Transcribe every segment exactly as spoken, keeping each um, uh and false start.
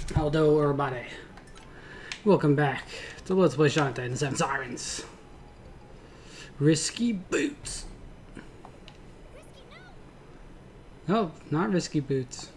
Hello everybody. Welcome back to Let's Play Shantae and the Seven Sirens. Risky boots. No, not risky boots.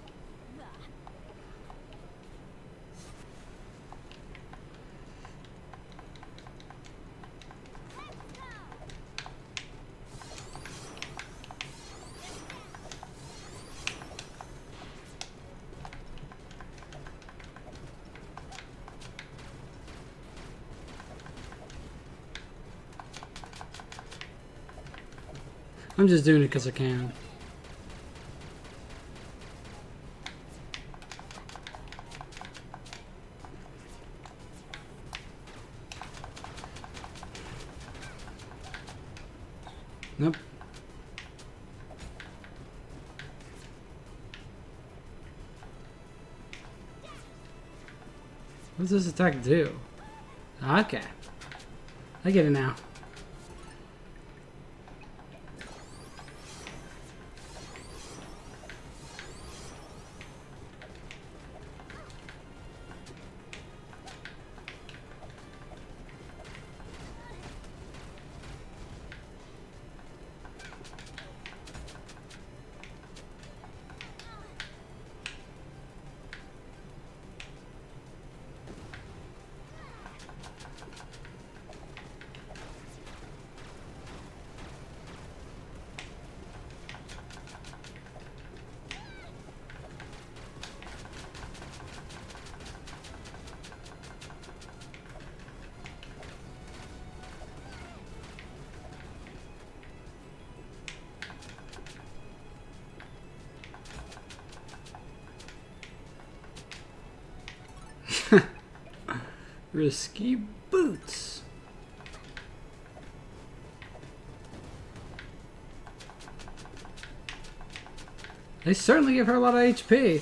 I'm just doing it because I can. Nope. What does this attack do? Okay. I get it now. Risky boots. They certainly give her a lot of H P.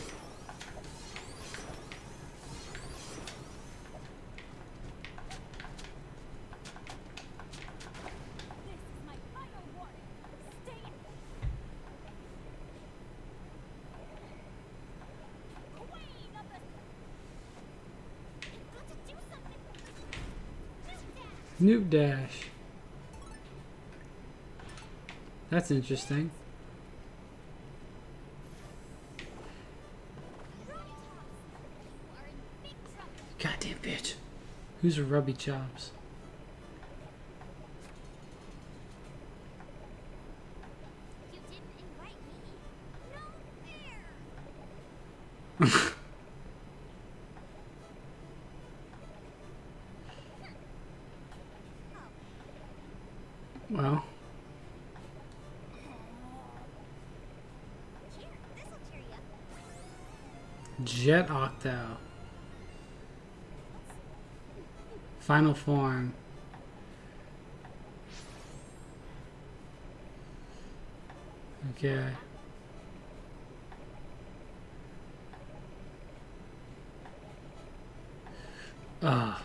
Noob dash. That's interesting. Goddamn bitch. Who's a rubby chops? You didn't invite me. No fair. Well. Here, this'll cheer you. Jet Octo. Final form. Okay. Ah.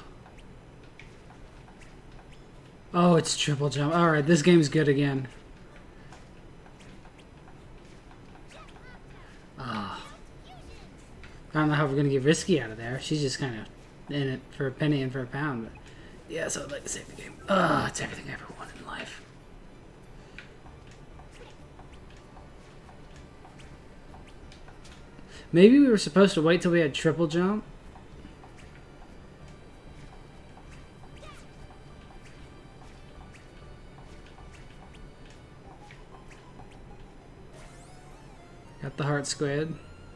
Oh, it's triple jump. Alright, this game's good again. Ah. I don't know how we're gonna get Risky out of there. She's just kind of in it for a penny and for a pound. But yeah, so I'd like to save the game. Ah, it's everything I ever wanted in life. Maybe we were supposed to wait till we had triple jump. Got the heart squid.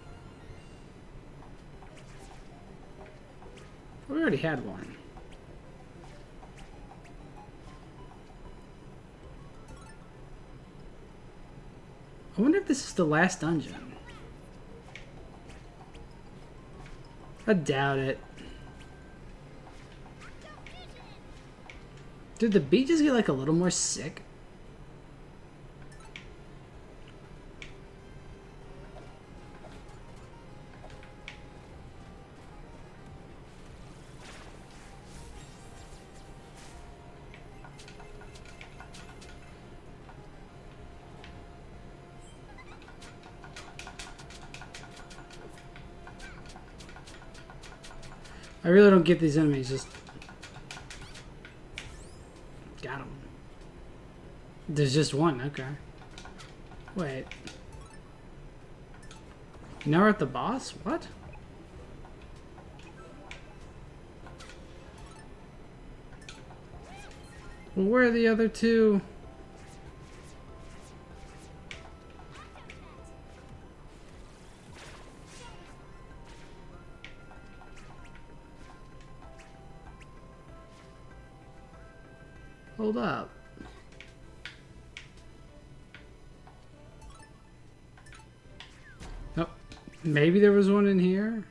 We already had one. I wonder if this is the last dungeon. I doubt it. Did the beat just get like a little more sick? I really don't get these enemies. Just got them. There's just one. Okay. Wait. Now we're at the boss? What? Well, where are the other two? Hold up. Oh, maybe there was one in here?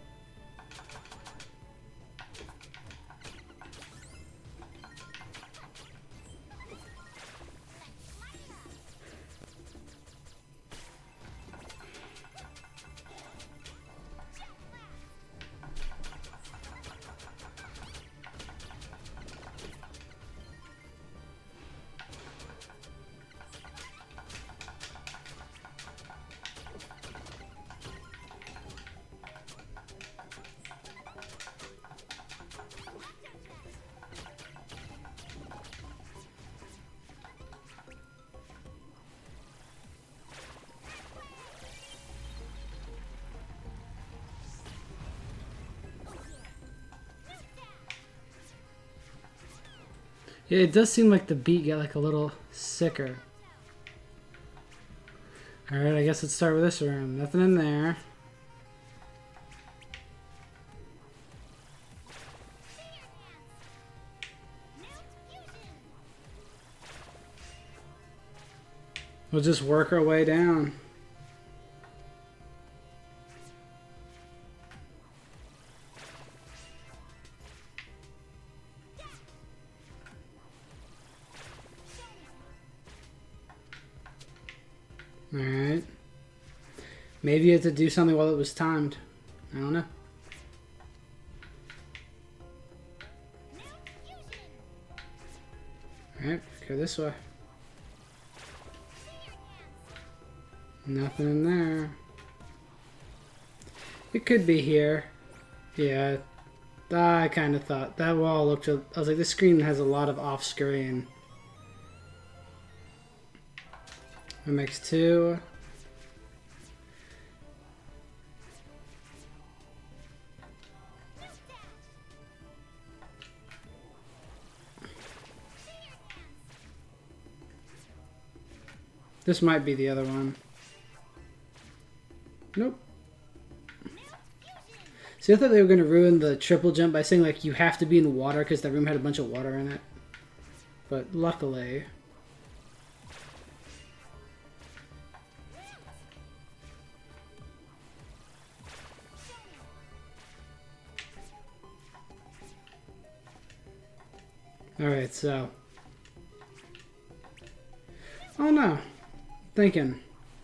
Yeah, it does seem like the beat got like a little sicker. Alright, I guess let's start with this room. Nothing in there. We'll just work our way down. Alright. Maybe you had to do something while it was timed. I don't know. Alright, go this way. Nothing in there. It could be here. Yeah. I kind of thought. That wall looked... I was like, this screen has a lot of off-screen. M X two. This might be the other one. Nope. See, I thought they were going to ruin the triple jump by saying, like, you have to be in water because that room had a bunch of water in it. But luckily... Alright, so... Oh no. Thinking.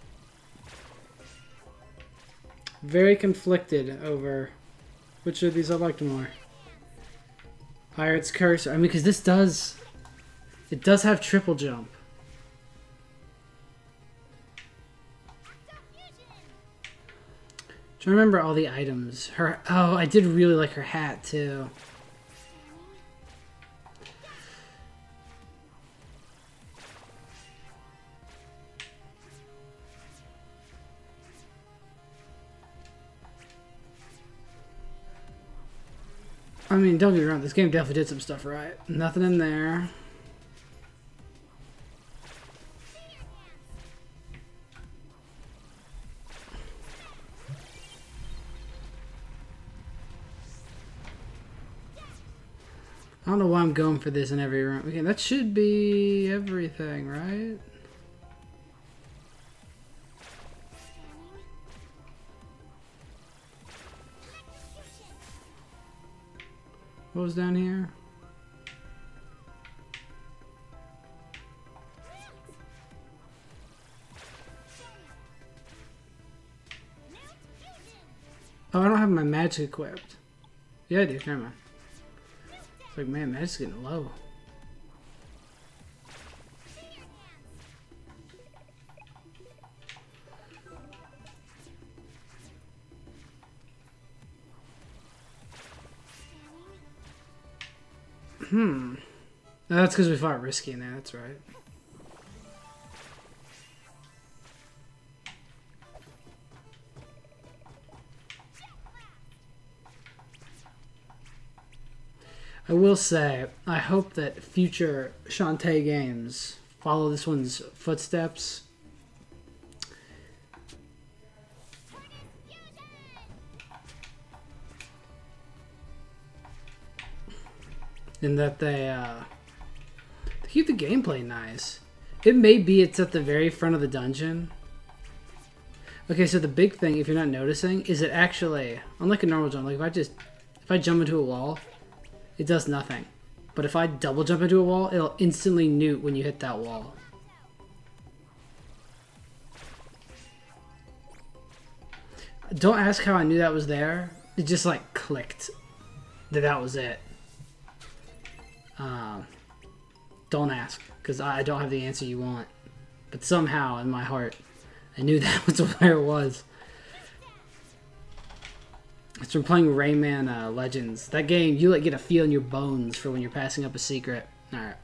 Very conflicted over which of these I liked more. Pirate's Curse. I mean, because this does... It does have triple jump. Do you remember all the items? Her... Oh, I did really like her hat, too. I mean, don't get me wrong, this game definitely did some stuff right. Nothing in there. I don't know why I'm going for this in every room. Okay, that should be everything, right? What was down here? Oh, I don't have my magic equipped. Yeah, I do. Never mind. It's like, man, magic's getting low. Hmm. No, that's because we fought Risky in there, that's right. I will say, I hope that future Shantae games follow this one's footsteps. In that they, uh, they keep the gameplay nice. It may be it's at the very front of the dungeon. Okay, so the big thing, if you're not noticing, is it actually, unlike a normal jump, like if I just, if I jump into a wall, it does nothing. But if I double jump into a wall, it'll instantly newt when you hit that wall. Don't ask how I knew that was there. It just like clicked that that was it. Um, don't ask, because I don't have the answer you want. But somehow, in my heart, I knew that was where it was. It's from playing Rayman uh, Legends. That game, you like get a feel in your bones for when you're passing up a secret. Alright.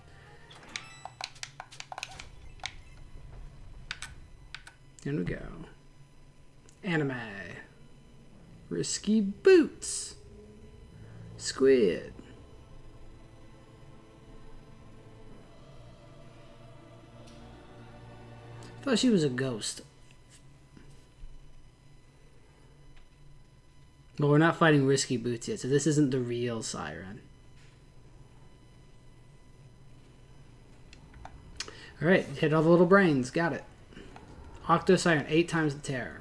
Here we go. Anime. Risky Boots. Squid. I thought she was a ghost. But we're not fighting Risky Boots yet, so this isn't the real Siren. Alright, hit all the little brains. Got it. Octo Siren, eight times the terror.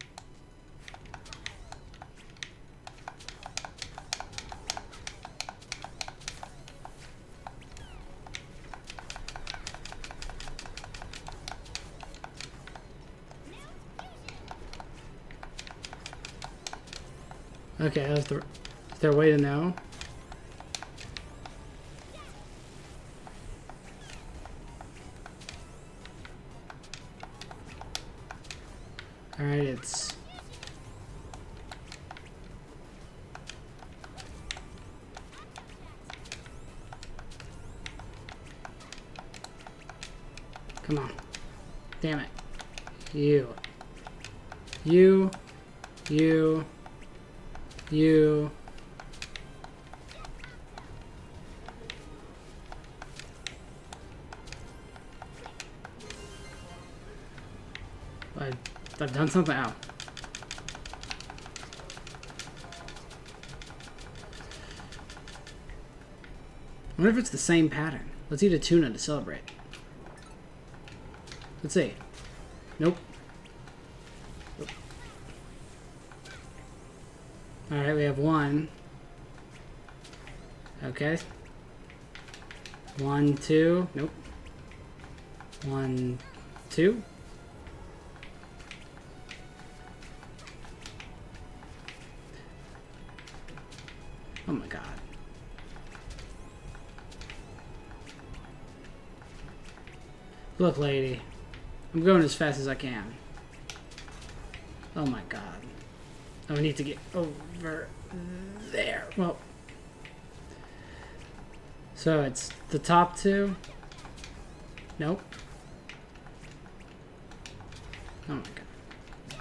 Okay, is there, is there a way to know? Alright, it's... Come on. Damn it. You. You. You. You. I, I've done something out. I wonder if it's the same pattern. Let's eat a tuna to celebrate. Let's see. Nope. Nope. Alright, we have one. Okay. One, two. Nope. One, two. Oh my god. Look, lady. I'm going as fast as I can. Oh my god. I need to get over there. Well. So it's the top two. Nope. Oh my god.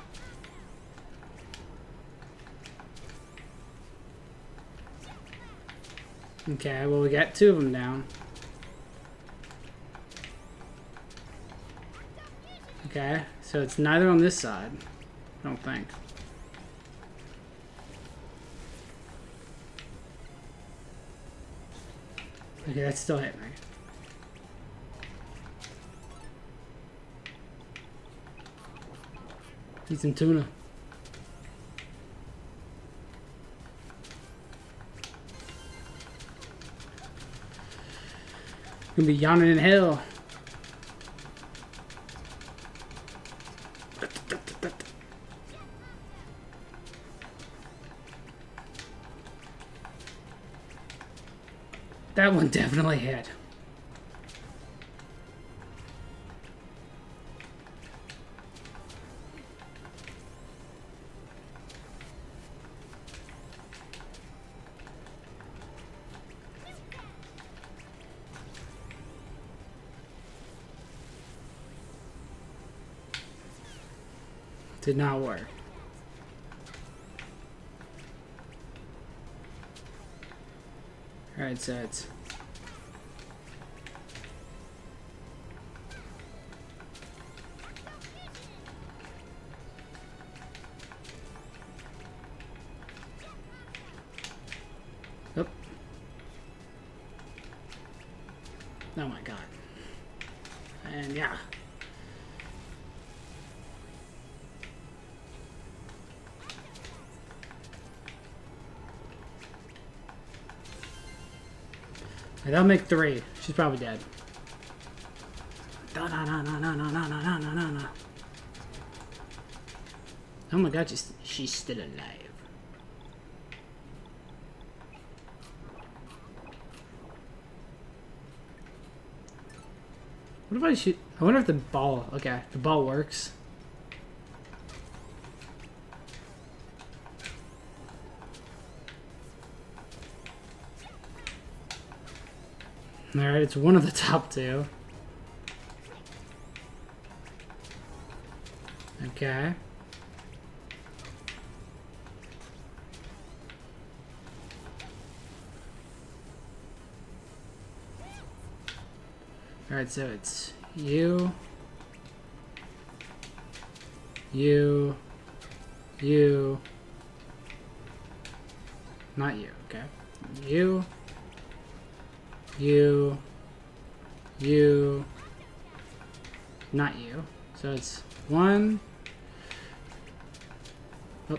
Okay, well we got two of them down. Okay, so it's neither on this side. I don't think. Okay, that's still hitting me. Eat some tuna. Gonna be yawning in hell. That one definitely hit. Did not work. Alright, so it's... Oop. Oh my god. And yeah. That'll make three. She's probably dead. No, no, no, no, no, no, no, no, no, no, no. Oh my god, she's, she's still alive. What if I shoot? I wonder if the ball... Okay, the ball works. Alright, it's one of the top two. Okay. Alright, so it's you, you, you, not you, okay? You, you, you, not you. So it's one, oh,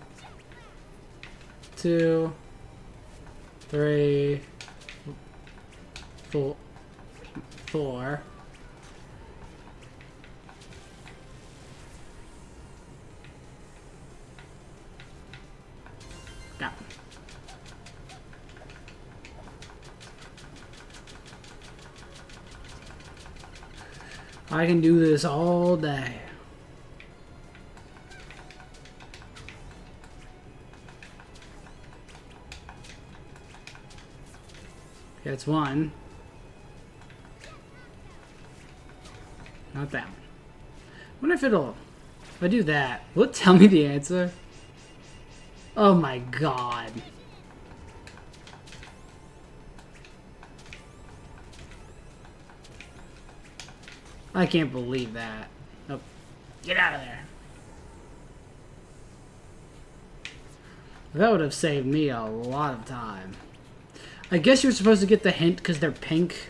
two, three, four, four. Go. I can do this all day. Okay, it's one. Not that one. I wonder if it'll... If I do that, will it tell me the answer? Oh my god. I can't believe that. Oh, get out of there. That would have saved me a lot of time. I guess you're supposed to get the hint because they're pink.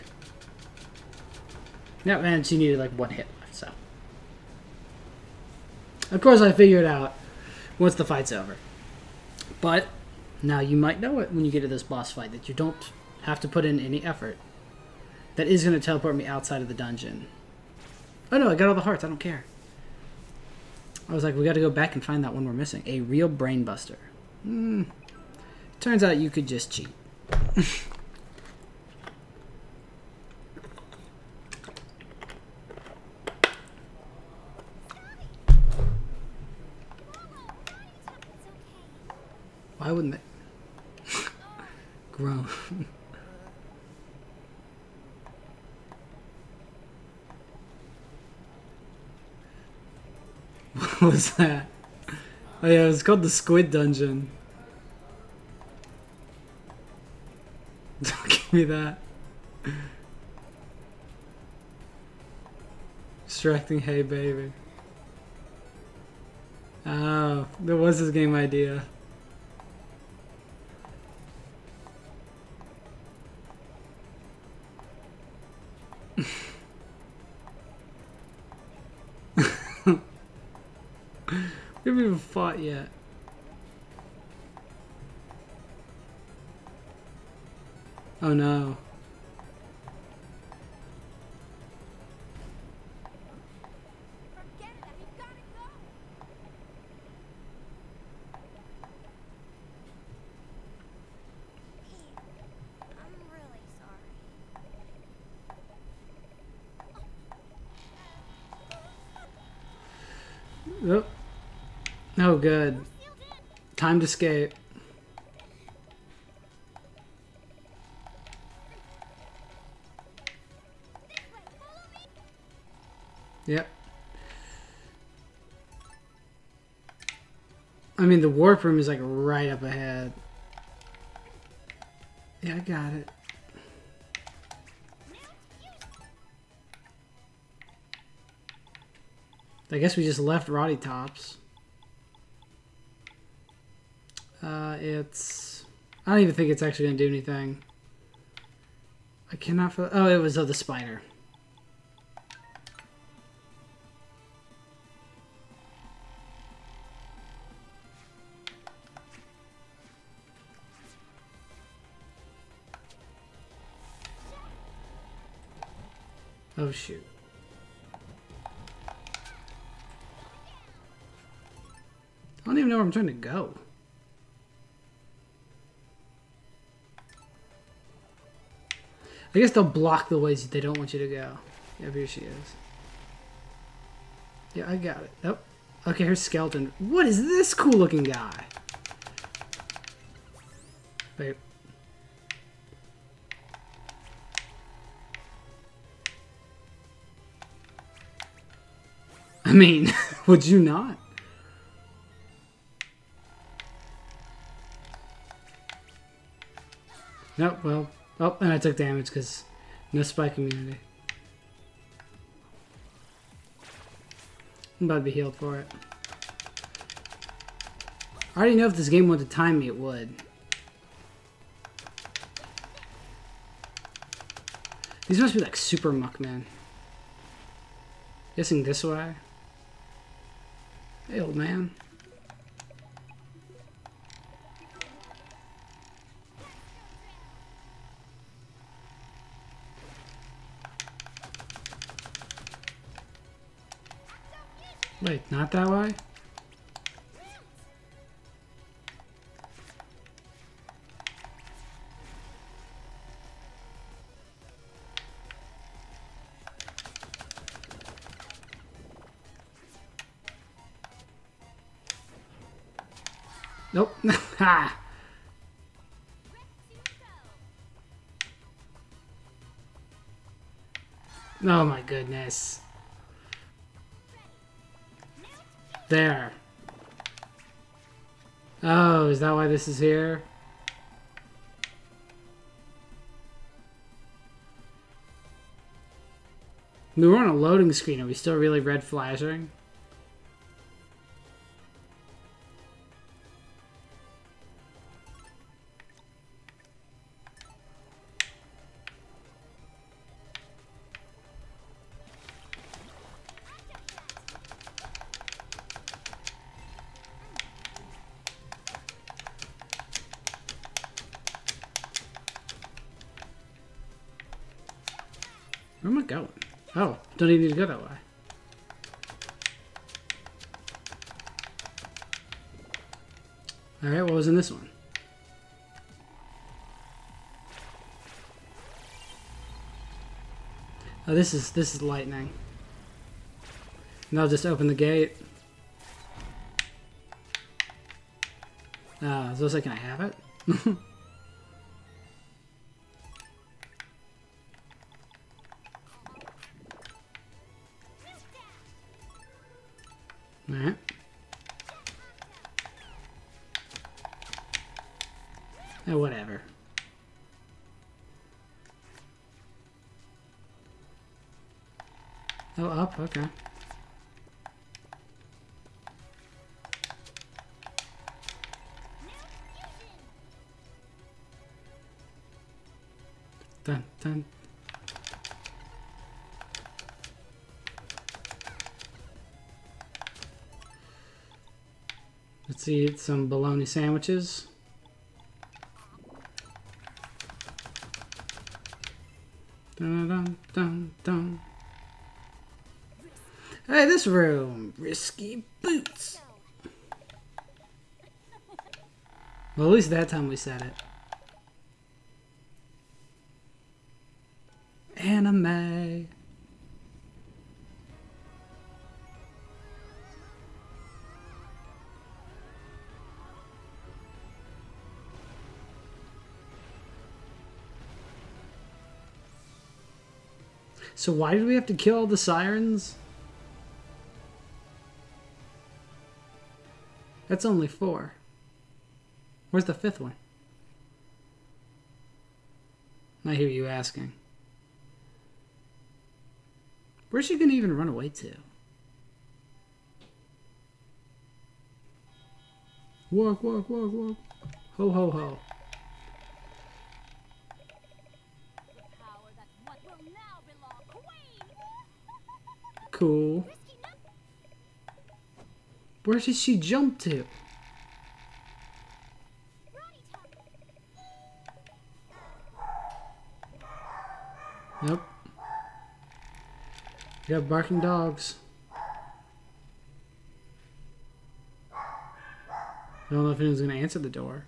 Yeah, man, she needed like one hit left, so. Of course I figured out once the fight's over. But now you might know it when you get to this boss fight, that you don't have to put in any effort. That is going to teleport me outside of the dungeon. Oh no, I got all the hearts, I don't care. I was like, we got to go back and find that one we're missing. A real brain buster. Mm. Turns out you could just cheat. Why wouldn't they? Grown. What was that? Oh yeah, it was called the Squid Dungeon. Don't give me that. Distracting Hey Baby. Oh, that was his game idea. We haven't even fought yet. Oh no. Forget it, we gotta go. Pete, I'm really sorry. Oh. Oh, good. Time to escape. Yep. I mean, the warp room is like right up ahead. Yeah, I got it. I guess we just left Roddy Tops. Uh, it's... I don't even think it's actually going to do anything. I cannot... Feel, oh, it was of the spider. Oh, shoot. I don't even know where I'm trying to go. I guess they'll block the ways they don't want you to go. Yep, here she is. Yeah, I got it. Oh, okay, here's Skeleton. What is this cool looking guy? Wait. I mean, would you not? Nope, well... Oh, and I took damage because no spike immunity. I'm about to be healed for it. I already know if this game wanted to time me, it would. These must be like super muckmen. Guessing this way. Hey, old man. Wait, not that way? Nope. Ha! Oh my goodness. There. Oh, is that why this is here? We were on a loading screen. Are we still really red flashing? Where am I going? Oh, don't even need to go that way. Alright, what was in this one? Oh, this is this is lightning. And I'll just open the gate. Ah, uh, so I was like, can I have it? Alright. Oh, whatever. Oh, up, okay. Dun, dun. Let's eat some bologna sandwiches. Dun, dun, dun, dun. Hey, this room! Risky boots! Well, at least that time we said it. Anime. So why did we have to kill all the sirens? That's only four. Where's the fifth one? I hear you asking. Where's she gonna even run away to? Walk, walk, walk, walk. Ho, ho, ho. Power that what will now belong queen. Cool. Where did she jump to? Nope. You have barking dogs. I don't know if anyone's going to answer the door.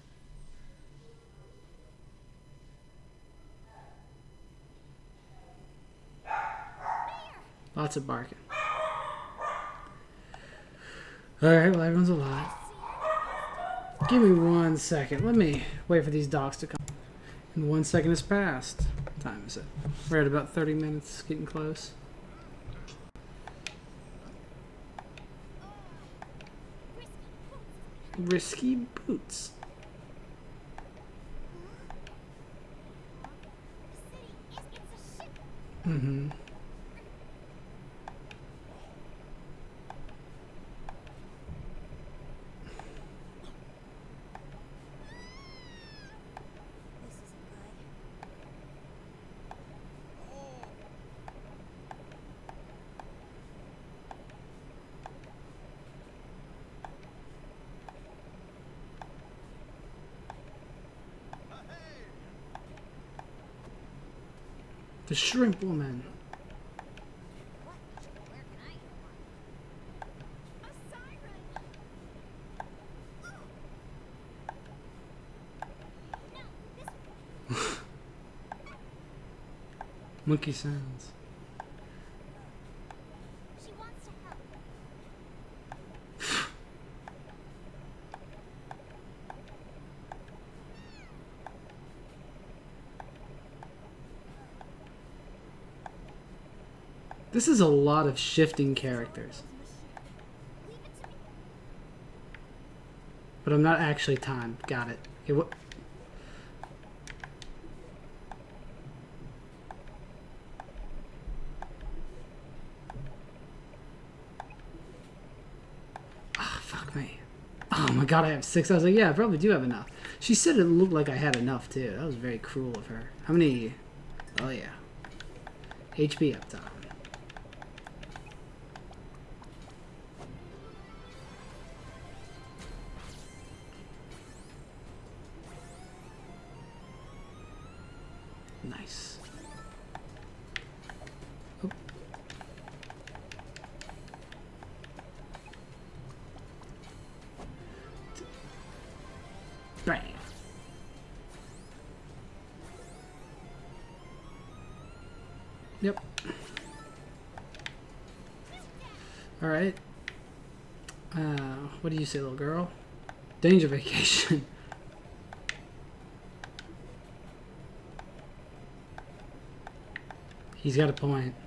Lots of barking. Alright, well, everyone's alive. Give me one second. Let me wait for these dogs to come. And one second has passed. What time is it? We're at about thirty minutes, getting close. Risky boots. Mm-hmm. The shrimp woman. Where can I get one? A siren. No, this Monkey sounds. she wants to help. This is a lot of shifting characters. Leave it to me. But I'm not actually timed. Got it. Okay, what? Ah, fuck me. Oh my god, I have six. I was like, yeah, I probably do have enough. She said it looked like I had enough too. That was very cruel of her. How many? Oh yeah. H P up top. Nice. Oh. Bam. Yep. All right. Uh, what do you say, little girl? Danger vacation. He's got a point.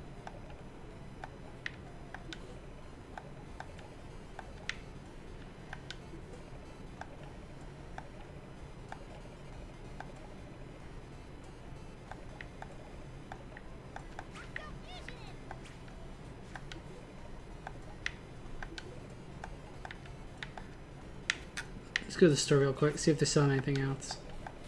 Let's go to the store real quick, see if they're selling anything else.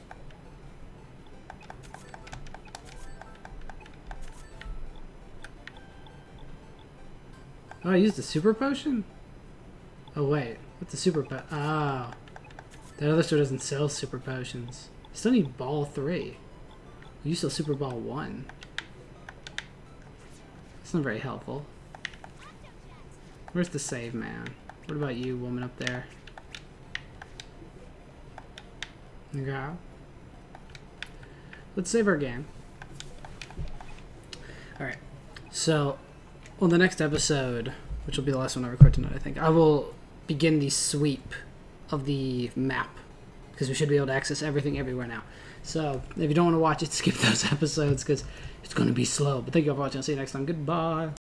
Oh, I used a super potion? Oh, wait. What's a super po- Oh. That other store doesn't sell super potions. You still need ball three. You sell super ball one. That's not very helpful. Where's the save, man? What about you, woman up there? Okay. Let's save our game. Alright. So, on the next episode, which will be the last one I record tonight, I think, I will begin the sweep of the map. Because we should be able to access everything everywhere now. So, if you don't want to watch it, skip those episodes because it's going to be slow. But thank you all for watching. I'll see you next time. Goodbye.